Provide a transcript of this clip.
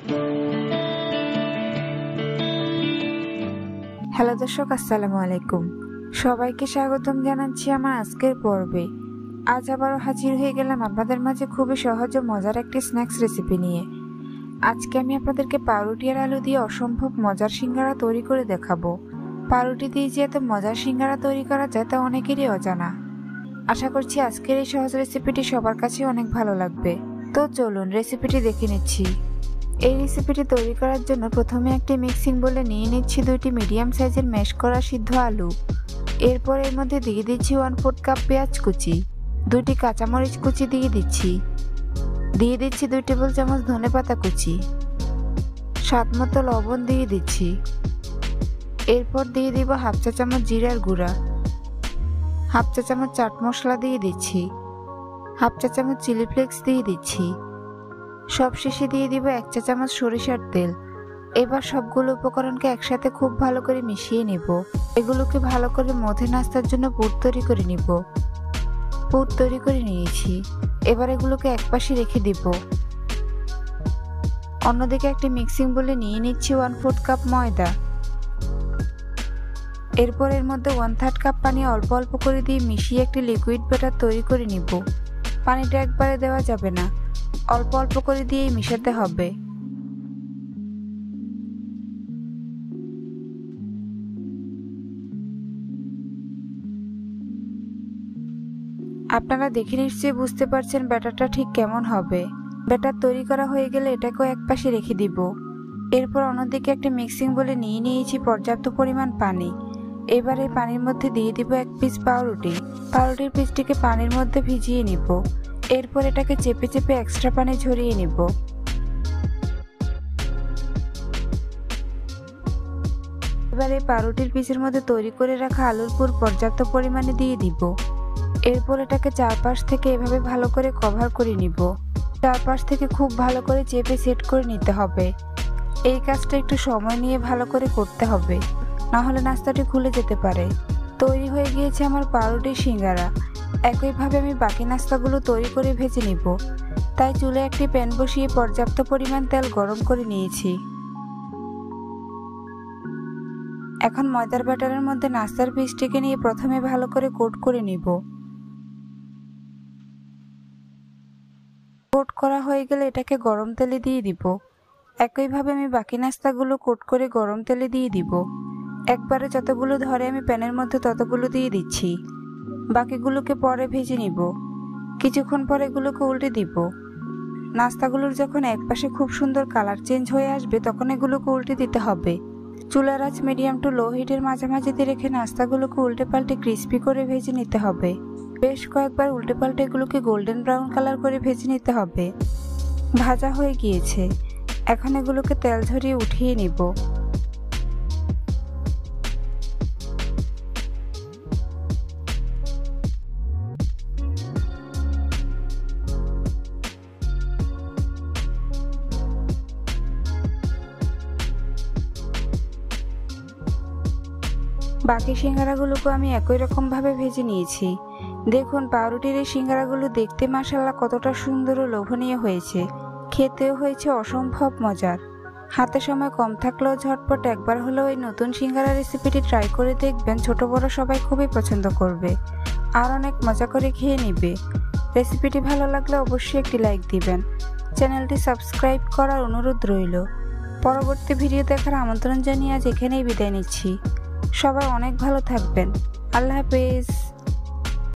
Hello দর্শক, আসসালামু আলাইকুম। সবাইকে স্বাগতম জানাচ্ছি আমার আজকের পর্বে। আজ আবারও হাজির হয়ে গেলাম আপনাদের মাঝে খুবই সহজ ও মজার একটি স্ন্যাক্স রেসিপি নিয়ে। আজকে আমি আপনাদেরকে পাউরুটি আর আলু দিয়ে অসম্ভব মজার সিঙ্গারা তৈরি করে দেখাবো। পাউরুটি দিয়ে যে এত মজার সিঙ্গারা তৈরি করা যায় তা অনেকেরই অজানা। আশা করছি আজকের এই সহজ রেসিপিটি সবার কাছে অনেক ভালো লাগবে। তো চলুন রেসিপিটি দেখে নিচ্ছি। এই রেসিপিটি তৈরি করার জন্য প্রথমে একটি মিক্সিং বোলে নিয়ে নিচ্ছি 2টি মিডিয়াম সাইজের ম্যাশ করা সিদ্ধ আলু। এরপর এর মধ্যে দিয়ে দিচ্ছি 1/4 কাপ পেঁয়াজ কুচি, 2টি কাঁচামরিচ কুচি দিয়ে দিচ্ছি 2 টেবিল চামচ ধনেপাতা কুচি, স্বাদ মতো লবণ দিয়ে দিচ্ছি। এরপর দিয়ে দিব 1/2 চা চামচ জিরার গুঁড়া, 1/2 চা চামচ চাট মশলা দিয়ে দিচ্ছি, 1/2 চা চামচ চিলি ফ্লেক্স দিয়ে দিচ্ছি। সবশেষে দিয়ে দিব 1 চা চামচ সরিষার তেল। এবার সবগুলো উপকরণকে একসাথে খুব ভালো করে মিশিয়ে নিব। এগুলোকে ভালো করে মধ্যে নাস্তার জন্য পুর তৈরি করে নিব। পুর তৈরি করে নিয়েছি, এবার এগুলোকে একপাশে রেখে দিব। অন্যদিকে একটি মিক্সিং বোলে নিয়ে নিচ্ছি 1/4 কাপ ময়দা। এরপর এর মধ্যে 1/3 কাপ পানি অল্প অল্প করে দিয়ে মিশিয়ে একটি লিকুইড ব্যাটার তৈরি করে নিব। পানিটা একবারে দেওয়া যাবে না, অল্প অল্প করে দিয়ে মিশাতে হবে। আপনারা দেখে নিশ্চয়ই বুঝতে পারছেন ব্যাটারটা ঠিক কেমন হবে। ব্যাটার তৈরি করা হয়ে গেলে এটাকেও একপাশে রেখে দিব। এরপর অন্যদিকে একটা মিক্সিং বোলে নিয়ে নিয়েছি পর্যাপ্ত পরিমাণ পানি। এবার এই পানির মধ্যে দিয়ে দিব 1 পিস পাউরুটি। পাউরুটির পিসটিকে পানির মধ্যে ভিজিয়ে নিব। এরপর এটাকে চেপে চেপে এক্সট্রা পানি ঝরিয়ে নিব। এবার এই পাউরুটির পিসের মধ্যে তৈরি করে রাখা আলুর পুর পর্যাপ্ত পরিমাণে দিয়ে দিব। এরপর এটাকে চারপাশ থেকে এভাবে ভালো করে কভার করে নিব। চারপাশ থেকে খুব ভালো করে চেপে সেট করে নিতে হবে। এই কাজটা একটু সময় নিয়ে ভালো করে করতে হবে, না হলে নাস্তাটি খুলে যেতে পারে। তৈরি হয়ে গিয়েছে আমার পাউরুটির সিঙ্গারা। একইভাবে আমি বাকি নাস্তাগুলো তৈরি করে ভেজে নিব। তাই চুলে একটি প্যান বসিয়ে পর্যাপ্ত পরিমাণ তেল গরম করে নিয়েছি। এখন ময়দার ব্যাটারের মধ্যে নাস্তার পিসটিকে নিয়ে প্রথমে ভালো করে কোট করে নিব। কোট করা হয়ে গেলে এটাকে গরম তেলে দিয়ে দিব। একইভাবে আমি বাকি নাস্তাগুলো কোট করে গরম তেলে দিয়ে দিব। একবারে যতগুলো ধরে আমি প্যানের মধ্যে ততগুলো দিয়ে দিচ্ছি। বাকিগুলোকে পরে ভেজে নিব। কিছুক্ষণ পরে এগুলোকে উল্টে দিব। নাস্তাগুলোর যখন একপাশে খুব সুন্দর কালার চেঞ্জ হয়ে আসবে তখন এগুলোকে উল্টে দিতে হবে। চুলার আঁচ মিডিয়াম টু লো হিটের মাঝামাঝিতে রেখে নাস্তাগুলোকে উল্টে পাল্টে ক্রিস্পি করে ভেজে নিতে হবে। বেশ কয়েকবার উল্টে পাল্টে এগুলোকে গোল্ডেন ব্রাউন কালার করে ভেজে নিতে হবে। ভাজা হয়ে গিয়েছে, এখন এগুলোকে তেল ঝরিয়ে উঠিয়ে নিব। বাকি সিঙ্গারাগুলোকে আমি একই রকম ভাবে ভেজে নিয়েছি। দেখুন পাউরুটির এই সিঙ্গারাগুলো দেখতে মাশাআল্লাহ কতটা সুন্দর ও লোভনীয় হয়েছে। খেতেও হয়েছে অসম্ভব মজার। হাতে সময় কম থাকলেও ঝটপট একবার হলেও এই নতুন সিঙ্গারা রেসিপিটি ট্রাই করে দেখবেন। ছোট বড় সবাই খুবই পছন্দ করবে আর অনেক মজা করে খেয়ে নিবে। রেসিপিটি ভালো লাগলে অবশ্যই একটি লাইক দিবেন। চ্যানেলটি সাবস্ক্রাইব করার অনুরোধ রইল। পরবর্তী ভিডিও দেখার আমন্ত্রণ জানিয়ে আজ এখানেই বিদায় নিচ্ছি। সবাই অনেক ভালো থাকবেন। আল্লাহ হাফেজ।